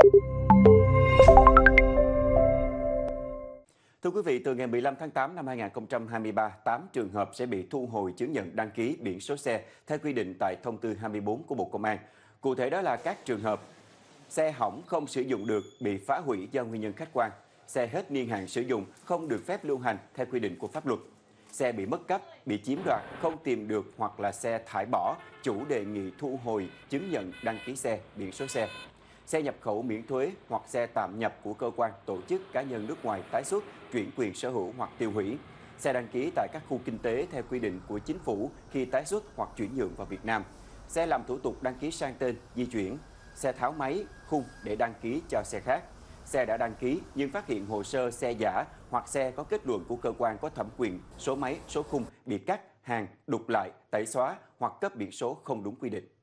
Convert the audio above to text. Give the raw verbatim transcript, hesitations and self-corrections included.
Thưa quý vị, từ ngày mười lăm tháng tám năm hai nghìn không trăm hai mươi ba, tám trường hợp sẽ bị thu hồi chứng nhận đăng ký biển số xe theo quy định tại thông tư hai mươi bốn của Bộ Công an. Cụ thể đó là các trường hợp xe hỏng không sử dụng được, bị phá hủy do nguyên nhân khách quan, xe hết niên hạn sử dụng không được phép lưu hành theo quy định của pháp luật, xe bị mất cắp, bị chiếm đoạt, không tìm được hoặc là xe thải bỏ, chủ đề nghị thu hồi chứng nhận đăng ký xe, biển số xe. Xe nhập khẩu miễn thuế hoặc xe tạm nhập của cơ quan, tổ chức, cá nhân nước ngoài tái xuất, chuyển quyền sở hữu hoặc tiêu hủy. Xe đăng ký tại các khu kinh tế theo quy định của chính phủ khi tái xuất hoặc chuyển nhượng vào Việt Nam. Xe làm thủ tục đăng ký sang tên, di chuyển. Xe tháo máy, khung để đăng ký cho xe khác. Xe đã đăng ký nhưng phát hiện hồ sơ xe giả hoặc xe có kết luận của cơ quan có thẩm quyền, số máy, số khung bị cắt, hàn, đục lại, tẩy xóa hoặc cấp biển số không đúng quy định.